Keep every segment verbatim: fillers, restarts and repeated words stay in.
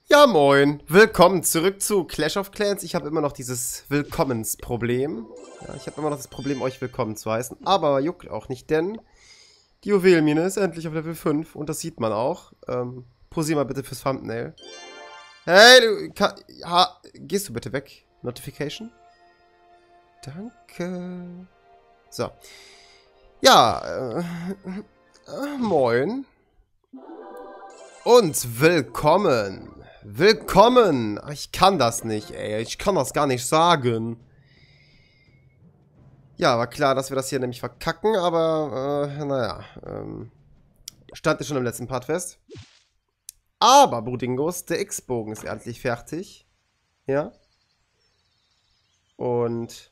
Ja, moin. Willkommen zurück zu Clash of Clans. Ich habe immer noch dieses Willkommensproblem. Ja, ich habe immer noch das Problem, euch willkommen zu heißen. Aber juckt auch nicht, denn die Juwelenmine ist endlich auf Level fünf. Und das sieht man auch. Ähm, posier mal bitte fürs Thumbnail. Hey, du, kann, ha, gehst du bitte weg? Notification? Danke. So. Ja, äh, äh, moin. Und willkommen. Willkommen! Ich kann das nicht, ey. Ich kann das gar nicht sagen. Ja, war klar, dass wir das hier nämlich verkacken, aber, äh, naja. Ähm, stand ja schon im letzten Part fest. Aber, Brudingos, der X-Bogen ist endlich fertig. Ja. Und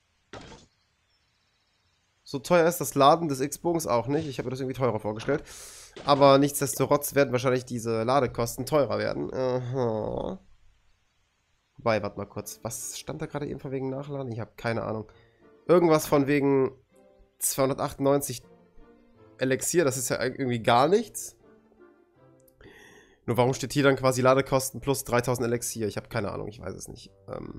so teuer ist das Laden des X-Bogens auch nicht. Ich habe mir das irgendwie teurer vorgestellt. Aber nichtsdestotrotz werden wahrscheinlich diese Ladekosten teurer werden. Aha. Wobei, warte mal kurz. Was stand da gerade eben von wegen Nachladen? Ich habe keine Ahnung. Irgendwas von wegen zweihundertachtundneunzig Elixier. Das ist ja irgendwie gar nichts. Nur warum steht hier dann quasi Ladekosten plus dreitausend Elixier? Ich habe keine Ahnung. Ich weiß es nicht. Ähm,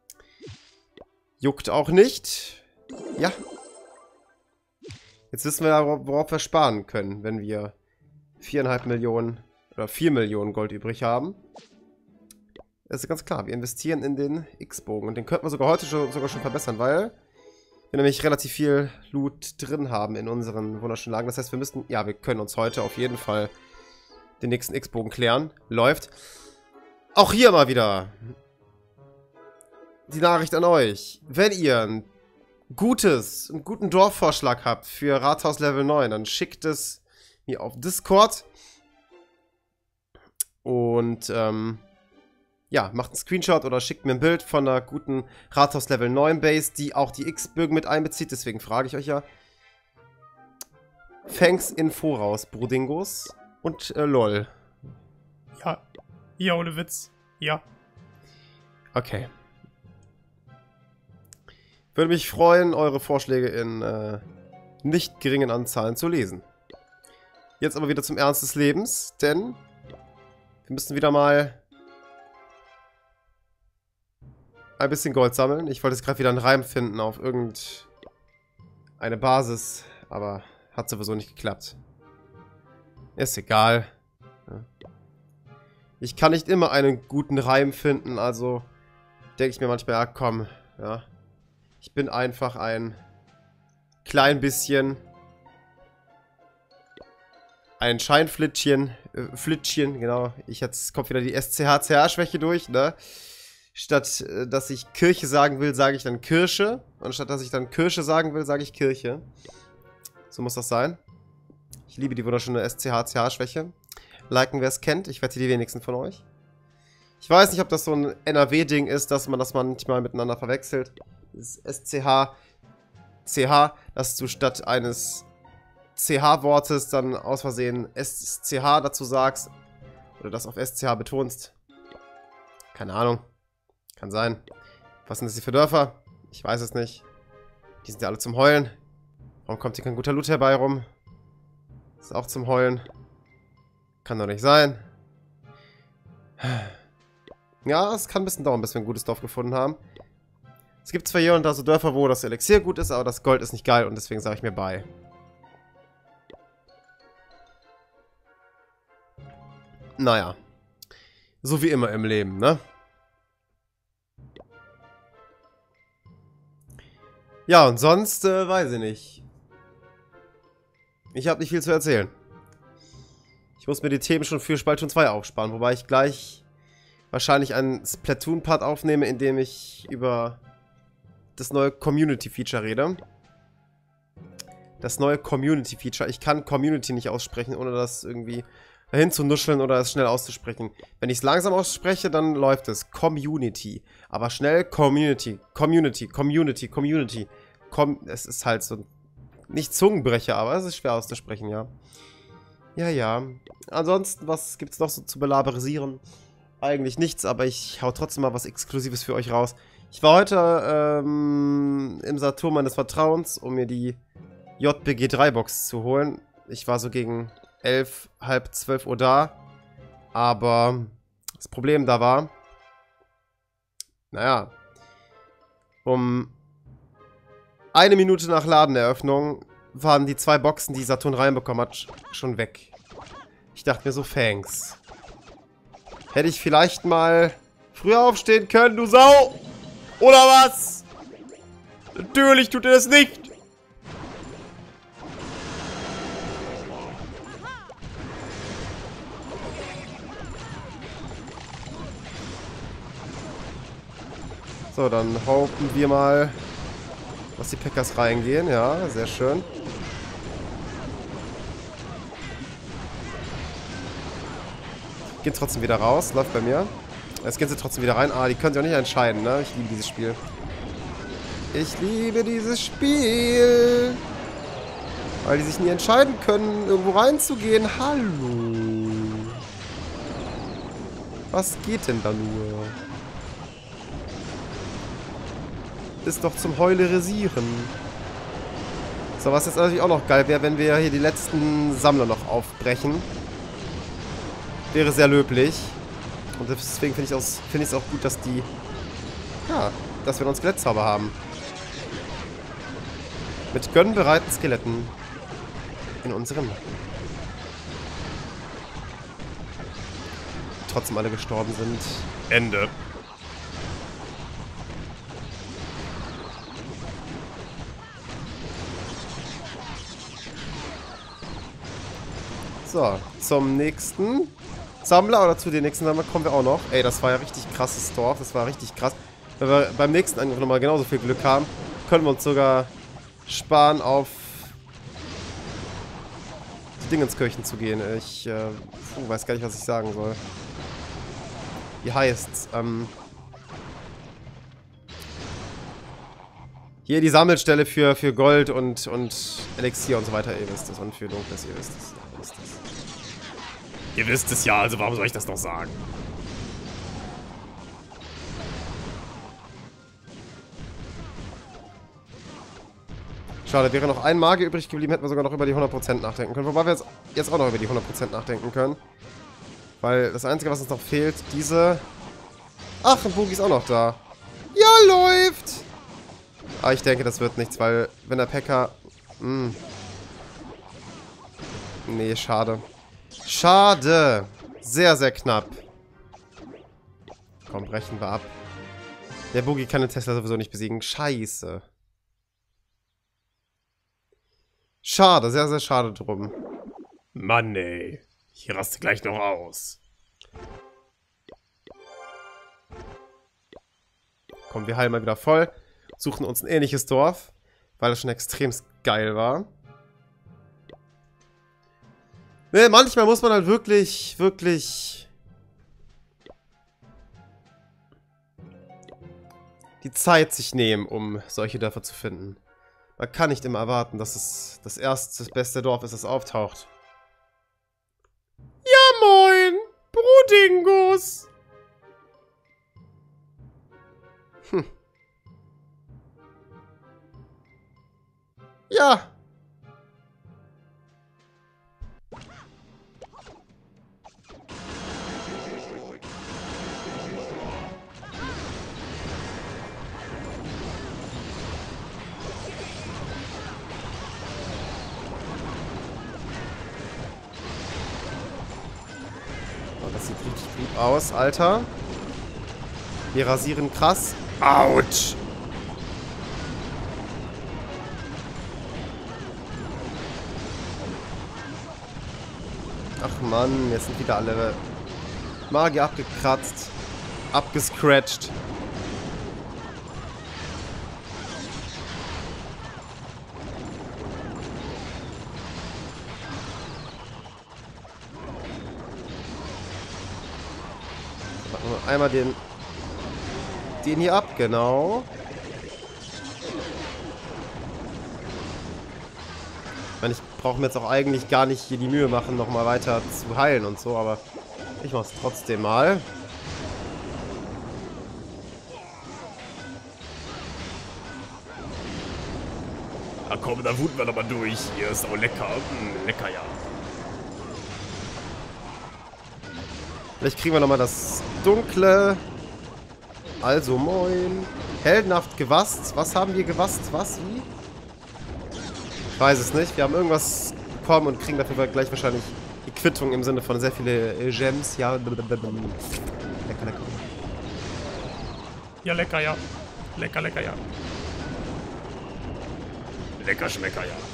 juckt auch nicht. Ja. Jetzt wissen wir ja, worauf wir sparen können, wenn wir viereinhalb Millionen oder vier Millionen Gold übrig haben. Das ist ganz klar, wir investieren in den X-Bogen. Und den könnten wir sogar heute schon, sogar schon verbessern, weil wir nämlich relativ viel Loot drin haben in unseren wunderschönen Lagen. Das heißt, wir müssten, ja, wir können uns heute auf jeden Fall den nächsten X-Bogen klären. Läuft. Auch hier mal wieder die Nachricht an euch. Wenn ihr ein gutes, einen guten Dorfvorschlag habt für Rathaus Level neun, dann schickt es mir auf Discord und ähm, ja, macht einen Screenshot oder schickt mir ein Bild von einer guten Rathaus Level neun Base, die auch die X-Bögen mit einbezieht, deswegen frage ich euch ja. Thanks in Voraus, Brudingos und äh, lol. Ja, ja, ohne Witz, ja. Okay. Würde mich freuen, eure Vorschläge in äh, nicht geringen Anzahlen zu lesen. Jetzt aber wieder zum Ernst des Lebens, denn wir müssen wieder mal ein bisschen Gold sammeln. Ich wollte jetzt gerade wieder einen Reim finden auf irgendeine Basis, aber hat sowieso nicht geklappt. Ist egal. Ich kann nicht immer einen guten Reim finden, also denke ich mir manchmal, ja komm, ja. Ich bin einfach ein klein bisschen ein Scheinflittchen, äh, Flittchen, genau. Ich jetzt kommt wieder die S C H C H-Schwäche durch, ne? Statt, äh, dass ich Kirche sagen will, sage ich dann Kirsche. Und statt, dass ich dann Kirsche sagen will, sage ich Kirche. So muss das sein. Ich liebe die wunderschöne S C H C H-Schwäche. Liken, wer es kennt. Ich wette die wenigsten von euch. Ich weiß nicht, ob das so ein N R W-Ding ist, dass man das manchmal miteinander verwechselt. Das S C H C H, dass du statt eines C H-Wortes dann aus Versehen S C H dazu sagst. Oder das auf S C H betonst. Keine Ahnung. Kann sein. Was sind das hier für Dörfer? Ich weiß es nicht. Die sind ja alle zum Heulen. Warum kommt hier kein guter Loot herbei rum? Ist auch zum Heulen. Kann doch nicht sein. Ja, es kann ein bisschen dauern, bis wir ein gutes Dorf gefunden haben. Es gibt zwar hier und da so Dörfer, wo das Elixier gut ist, aber das Gold ist nicht geil und deswegen sage ich mir bye. Naja. So wie immer im Leben, ne? Ja, und sonst, äh, weiß ich nicht. Ich habe nicht viel zu erzählen. Ich muss mir die Themen schon für Spaltung zwei aufsparen, wobei ich gleich wahrscheinlich einen Splatoon-Part aufnehme, in dem ich über das neue Community-Feature rede. Das neue Community-Feature. Ich kann Community nicht aussprechen, ohne das irgendwie dahin zu nuscheln oder es schnell auszusprechen. Wenn ich es langsam ausspreche, dann läuft es. Community. Aber schnell Community. Community. Community. Community. Com es ist halt so nicht Zungenbrecher, aber es ist schwer auszusprechen, ja. Ja, ja. Ansonsten, was gibt es noch so zu belaberisieren? Eigentlich nichts, aber ich hau trotzdem mal was Exklusives für euch raus. Ich war heute ähm, im Saturn meines Vertrauens, um mir die J B G drei Box zu holen. Ich war so gegen elf, halb zwölf Uhr da. Aber Das Problem da war, naja, um eine Minute nach Ladeneröffnung waren die zwei Boxen, die Saturn reinbekommen hat, schon weg. Ich dachte mir so, thanks. Hätte ich vielleicht mal früher aufstehen können, du Sau! Oder was? Natürlich tut er das nicht! So, dann hoffen wir mal, dass die Packers reingehen. Ja, sehr schön. Gehen trotzdem wieder raus. Läuft bei mir. Jetzt gehen sie trotzdem wieder rein. Ah, die können sich auch nicht entscheiden, ne? Ich liebe dieses Spiel. Ich liebe dieses Spiel. Weil die sich nie entscheiden können, irgendwo reinzugehen. Hallo. Was geht denn da nur? Ist doch zum Heulerisieren. So, was jetzt natürlich auch noch geil wäre, wenn wir hier die letzten Sammler noch aufbrechen. Wäre sehr löblich. Und deswegen finde ich es find auch gut, dass die... Ja, dass wir noch einen Skelettzauber haben. Mit gönnbereiten Skeletten in unserem Nacken. Trotzdem alle gestorben sind. Ende. So, zum nächsten Sammler oder zu den nächsten Sammler kommen wir auch noch. Ey, das war ja richtig krasses Dorf. Das war richtig krass. Wenn wir beim nächsten Angriff nochmal genauso viel Glück haben, können wir uns sogar sparen, auf die Dingenskirchen zu gehen. Ich äh, puh, weiß gar nicht, was ich sagen soll. Wie heißt's? Ähm, hier die Sammelstelle für, für Gold und, und Elixier und so weiter. Ihr wisst es. Und für Dunkles, ihr wisst es. Ihr wisst es. Ihr wisst es ja, also warum soll ich das noch sagen? Schade, wäre noch ein Magier übrig geblieben, hätten wir sogar noch über die hundert Prozent nachdenken können. Wobei wir jetzt, jetzt auch noch über die hundert Prozent nachdenken können. Weil das Einzige, was uns noch fehlt, diese... Ach, ein Boogie ist auch noch da. Ja, läuft! Aber ich denke, das wird nichts, weil wenn der Packer... Mh. Nee, schade. Schade. Sehr, sehr knapp. Komm, brechen wir ab. Der Boogie kann den Tesla sowieso nicht besiegen. Scheiße. Schade, sehr, sehr schade drum. Mann, ey. Ich raste gleich noch aus. Komm, wir heilen mal wieder voll. Suchen uns ein ähnliches Dorf, weil das schon extrem geil war. Ne, manchmal muss man halt wirklich, wirklich die Zeit sich nehmen, um solche Dörfer zu finden. Man kann nicht immer erwarten, dass es das erste, das beste Dorf ist, das auftaucht. Ja, moin! Brudingus! Hm. Ja. Das sieht richtig gut aus, Alter. Wir rasieren krass. Autsch! Ach Mann, jetzt sind wieder alle Magier abgekratzt, abgescratcht. Einmal den den hier ab, genau. Ich meine, ich brauche mir jetzt auch eigentlich gar nicht hier die Mühe machen, nochmal weiter zu heilen und so, aber ich mach's trotzdem mal. Na komm, da wuten wir doch mal durch. Hier ist auch lecker. Mmh, lecker, ja. Vielleicht kriegen wir nochmal das Dunkle. Also moin. Heldenhaft gewasst. Was haben wir gewasst? Was? Wie? Ich weiß es nicht. Wir haben irgendwas bekommen und kriegen dafür gleich wahrscheinlich die Quittung im Sinne von sehr viele äh, Gems. Ja. Lecker, lecker. Ja, lecker, ja. Lecker, lecker, ja. Lecker, schmecker, ja.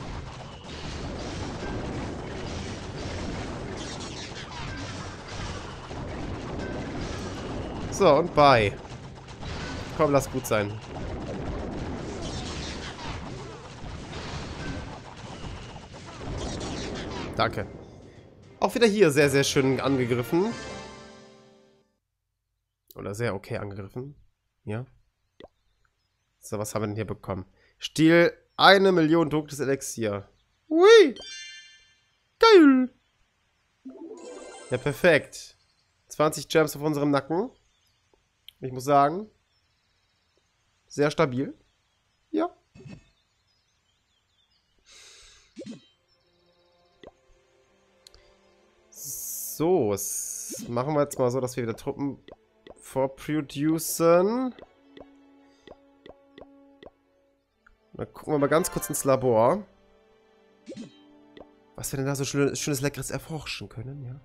So, und bye. Komm, lass gut sein. Danke. Auch wieder hier sehr, sehr schön angegriffen. Oder sehr okay angegriffen. Ja. So, was haben wir denn hier bekommen? Stiel eine Million dunkles Elixier. Ui. Geil. Ja, perfekt. zwanzig Gems auf unserem Nacken. Ich muss sagen, sehr stabil. Ja. So, das machen wir jetzt mal so, dass wir wieder Truppen vorproducen. Dann gucken wir mal ganz kurz ins Labor. Was wir denn da so schönes, schönes Leckeres erforschen können, ja.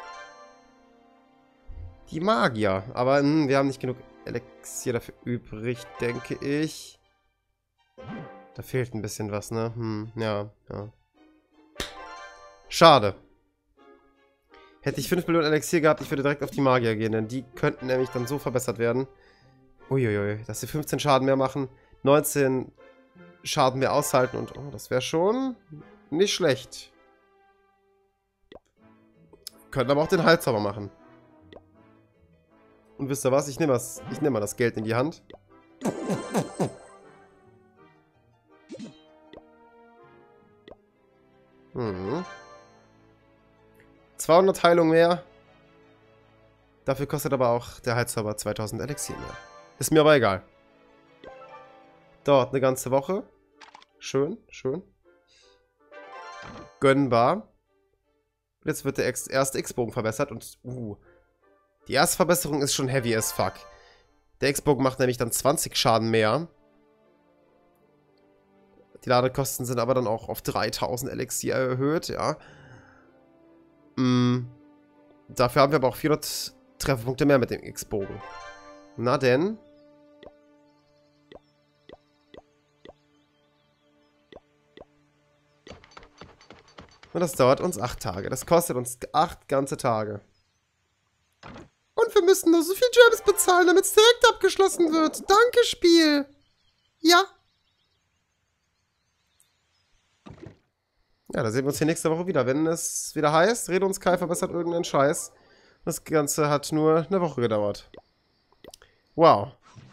Die Magier. Aber mh, wir haben nicht genug Elixier dafür übrig, denke ich. Da fehlt ein bisschen was, ne? Hm, ja, ja. Schade. Hätte ich fünf Millionen Elixier gehabt, ich würde direkt auf die Magier gehen, denn die könnten nämlich dann so verbessert werden. Uiuiui, dass sie fünfzehn Schaden mehr machen, neunzehn Schaden mehr aushalten und oh, das wäre schon nicht schlecht. Könnten aber auch den Heilzauber machen. Und wisst ihr was? Ich nehme das, ich nehme mal das Geld in die Hand. Hm. zweihundert Heilung mehr. Dafür kostet aber auch der Heilzauber zweitausend Elixier mehr. Ist mir aber egal. Dauert eine ganze Woche. Schön, schön. Gönnbar. Jetzt wird der erste X-Bogen verbessert und uh, die erste Verbesserung ist schon heavy as fuck. Der X-Bogen macht nämlich dann zwanzig Schaden mehr. Die Ladekosten sind aber dann auch auf dreitausend Elixier erhöht, ja. Mm, dafür haben wir aber auch vierhundert Trefferpunkte mehr mit dem X-Bogen. Na denn. Und das dauert uns acht Tage. Das kostet uns acht ganze Tage. Und wir müssen nur so viel Gems bezahlen, damit es direkt abgeschlossen wird. Danke, Spiel. Ja. Ja, da sehen wir uns hier nächste Woche wieder. Wenn es wieder heißt, Rede uns Kai verbessert irgendeinen Scheiß. Das Ganze hat nur eine Woche gedauert. Wow.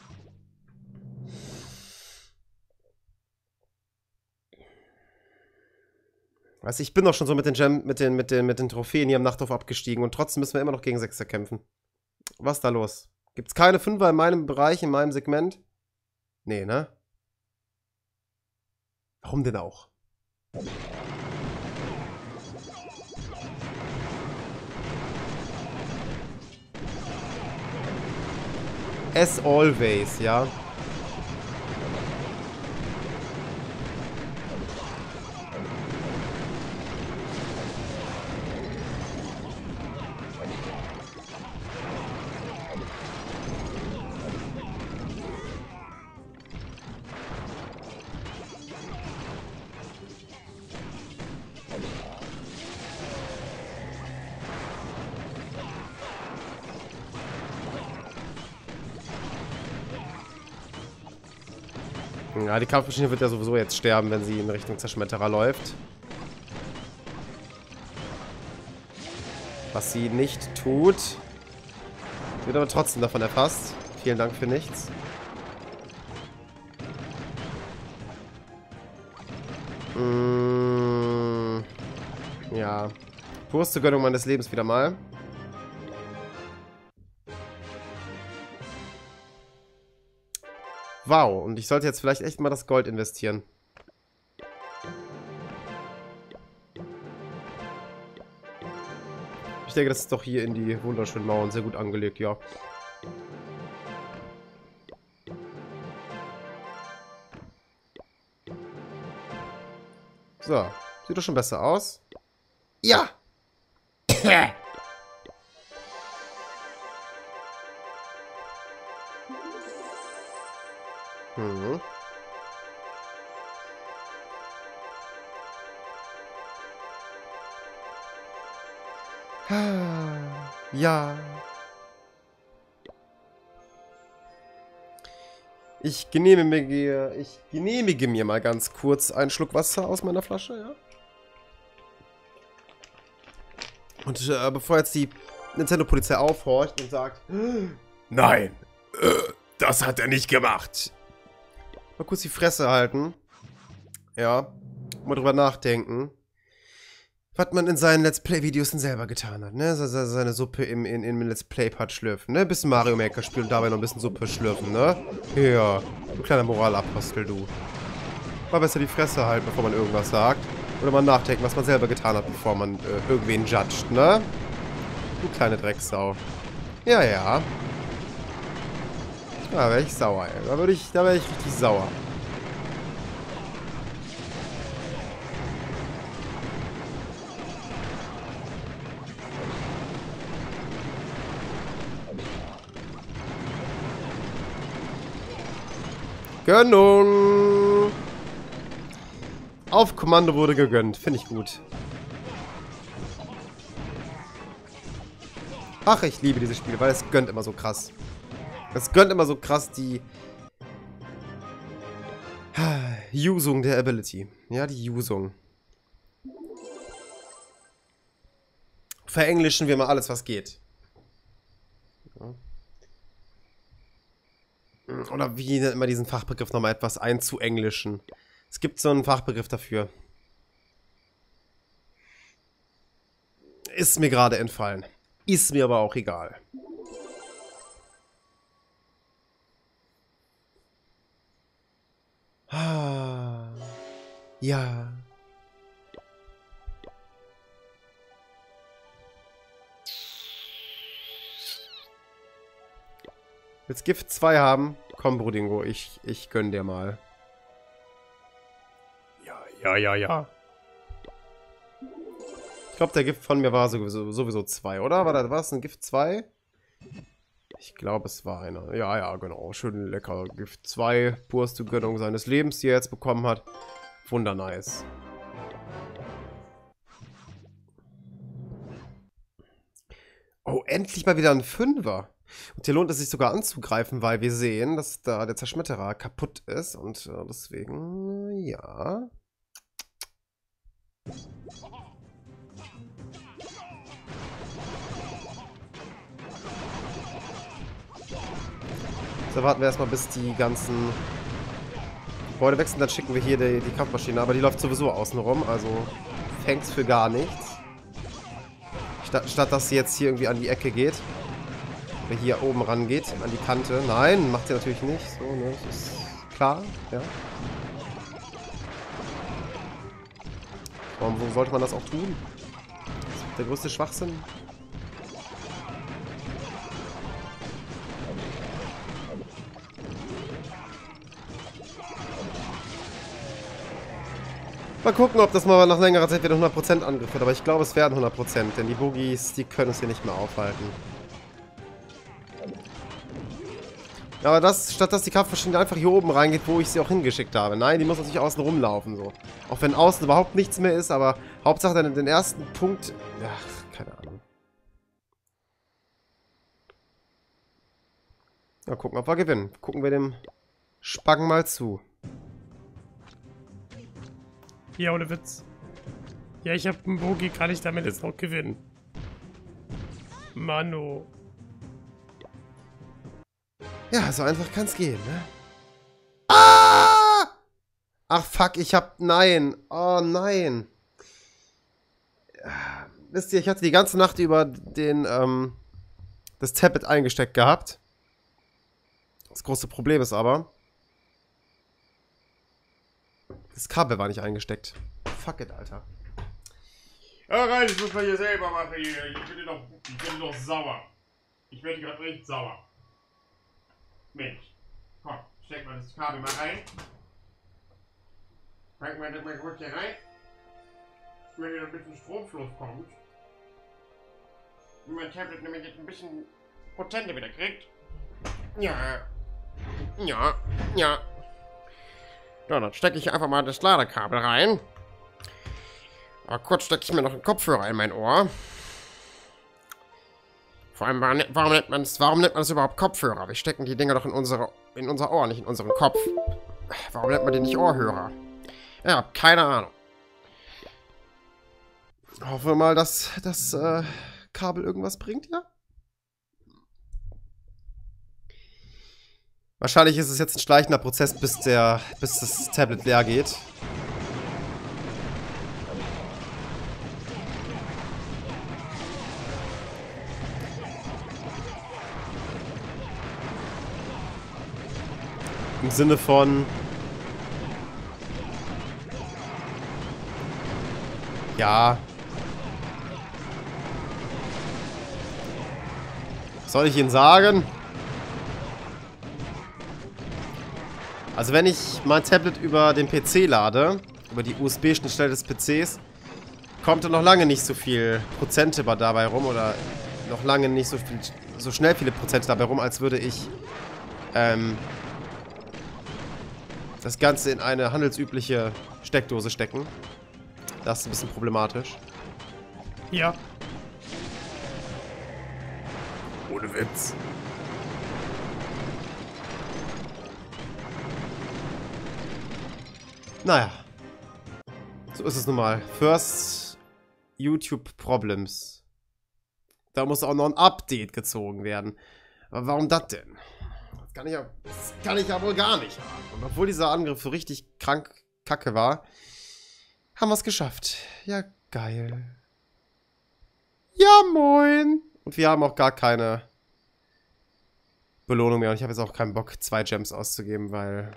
Weißt du, ich bin doch schon so mit den, Gem, mit, den, mit, den, mit den Trophäen hier im Nachthof abgestiegen und trotzdem müssen wir immer noch gegen Sechser kämpfen. Was ist da los? Gibt's keine Fünfer in meinem Bereich, in meinem Segment? Nee, ne? Warum denn auch? As always, ja. Ja, die Kampfmaschine wird ja sowieso jetzt sterben, wenn sie in Richtung Zerschmetterer läuft. Was sie nicht tut. Wird aber trotzdem davon erfasst. Vielen Dank für nichts. Mmh, ja. Purste Gönnung meines Lebens wieder mal. Wow, und ich sollte jetzt vielleicht echt mal das Gold investieren. Ich denke, das ist doch hier in die wunderschönen Mauern sehr gut angelegt, ja. So, sieht doch schon besser aus. Ja! hm. Ja. Ich genehmige, ich genehmige mir mal ganz kurz einen Schluck Wasser aus meiner Flasche, ja. Und äh, bevor jetzt die Nintendo-Polizei aufhorcht und sagt, nein, äh, das hat er nicht gemacht. Mal kurz die Fresse halten. Ja. Mal drüber nachdenken. Was man in seinen Let's Play-Videos denn selber getan hat, ne? Seine Suppe im, in, im Let's Play-Part schlürfen, ne? Ein bisschen Mario Maker spielen und dabei noch ein bisschen Suppe schlürfen, ne? Ja, du kleiner Moralapostel, du. Mal besser die Fresse halten, bevor man irgendwas sagt. Oder mal nachdenken, was man selber getan hat, bevor man äh, irgendwen judgt, ne? Du kleine Drecksau. Ja, ja. Da wäre ich sauer, ey. Da würde ich, da wäre ich richtig sauer. Gönnung! Auf Kommando wurde gegönnt. Finde ich gut. Ach, ich liebe dieses Spiel, weil es gönnt immer so krass. Es gönnt immer so krass die Usung der Ability. Ja, die Usung. Verenglischen wir mal alles, was geht. Ja. Oder wie nennt man diesen Fachbegriff nochmal etwas einzuenglischen? Es gibt so einen Fachbegriff dafür. Ist mir gerade entfallen. Ist mir aber auch egal. Ah, ja. Willst Gift zwei haben? Komm, Brudingo, ich, ich gönn dir mal. Ja, ja, ja, ja. Ich glaube, der Gift von mir war sowieso, sowieso zwei, oder? War das was? Ein Gift zwei? Ich glaube, es war einer. Ja, ja, genau. Schön lecker. Gift zwei. Purste Gönnung seines Lebens, die er jetzt bekommen hat. Wundernice. Oh, endlich mal wieder ein Fünfer. Und hier lohnt es sich sogar anzugreifen, weil wir sehen, dass da der Zerschmetterer kaputt ist. Und äh, deswegen, ja. So, warten wir erstmal, bis die ganzen Gebäude wechseln. Dann schicken wir hier die, die Kampfmaschine. Aber die läuft sowieso außen rum. Also fängt's für gar nichts. Statt, statt dass sie jetzt hier irgendwie an die Ecke geht. Oder hier oben rangeht, an die Kante. Nein, macht sie natürlich nicht. So, ne, das ist klar, ja. Warum sollte man das auch tun? Das ist der größte Schwachsinn. Mal gucken, ob das mal nach längerer Zeit wieder hundert Prozent Angriff wird. Aber ich glaube, es werden hundert Prozent. Denn die Boogies, die können uns hier nicht mehr aufhalten. Ja, aber das, statt dass die Kampfmaschine einfach hier oben reingeht, wo ich sie auch hingeschickt habe. Nein, die muss natürlich außen rumlaufen, so. Auch wenn außen überhaupt nichts mehr ist, aber Hauptsache den, den ersten Punkt... Ach, keine Ahnung. Ja, gucken, ob wir gewinnen. Gucken wir dem Spacken mal zu. Ja, ohne Witz. Ja, ich habe einen Bogi, kann ich damit jetzt noch gewinnen. Mano. Ja, so einfach kann's gehen, ne? Ah! Ach, fuck, ich hab... Nein. Oh, nein. Wisst ihr, ich hatte die ganze Nacht über den, ähm... das Tablet eingesteckt gehabt. Das große Problem ist aber... das Kabel war nicht eingesteckt. Fuck it, Alter. hör rein, das muss man hier selber machen hier. Ich bin doch, ich bin doch sauer. Ich werde gerade recht sauer. Mensch. Komm, steck mal das Kabel mal rein. Pack mal das mal kurz hier rein. Wenn hier ein bisschen Stromfluss kommt. Und mein Tablet nämlich jetzt ein bisschen Prozente wieder kriegt. Ja. Ja. Ja. So, dann stecke ich einfach mal das Ladekabel rein. Aber kurz stecke ich mir noch einen Kopfhörer in mein Ohr. Vor allem, warum nennt man es, warum nennt man es überhaupt Kopfhörer? Wir stecken die Dinger doch in unsere, in unser Ohr, nicht in unseren Kopf. Warum nennt man die nicht Ohrhörer? Ja, keine Ahnung. Hoffen wir mal, dass das äh, Kabel irgendwas bringt, ja? Wahrscheinlich ist es jetzt ein schleichender Prozess, bis der, bis das Tablet leer geht. Im Sinne von... Ja. Was soll ich Ihnen sagen? Also wenn ich mein Tablet über den P C lade, über die U S B-Schnittstelle des P Cs, kommt da noch lange nicht so viel Prozente dabei rum oder noch lange nicht so, viel, so schnell viele Prozente dabei rum, als würde ich ähm, das Ganze in eine handelsübliche Steckdose stecken. Das ist ein bisschen problematisch. Ja. Ohne Witz. Naja. So ist es nun mal. First YouTube Problems. Da muss auch noch ein Update gezogen werden. Aber warum das denn? Das kann ich ja, das kann ich ja wohl gar nicht haben. Und obwohl dieser Angriff so richtig krank kacke war, haben wir es geschafft. Ja, geil. Ja, moin. Und wir haben auch gar keine Belohnung mehr. Und ich habe jetzt auch keinen Bock, zwei Gems auszugeben, weil...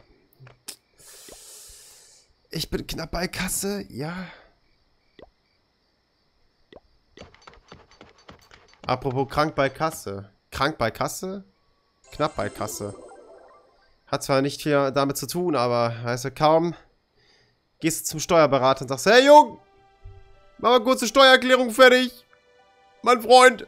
Ich bin knapp bei Kasse, ja. Apropos krank bei Kasse. Krank bei Kasse? Knapp bei Kasse. Hat zwar nicht viel damit zu tun, aber weißt du, kaum gehst du zum Steuerberater und sagst, hey Jung, mach mal kurz die Steuererklärung fertig. Mein Freund.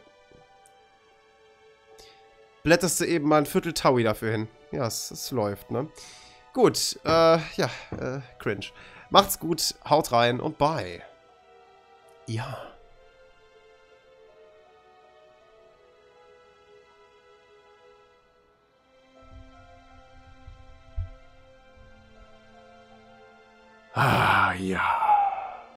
Blätterst du eben mal ein Viertel Taui dafür hin. Ja, es, es läuft, ne? Gut, äh, ja, äh, cringe. Macht's gut, haut rein und bye. Ja. Ah, ja.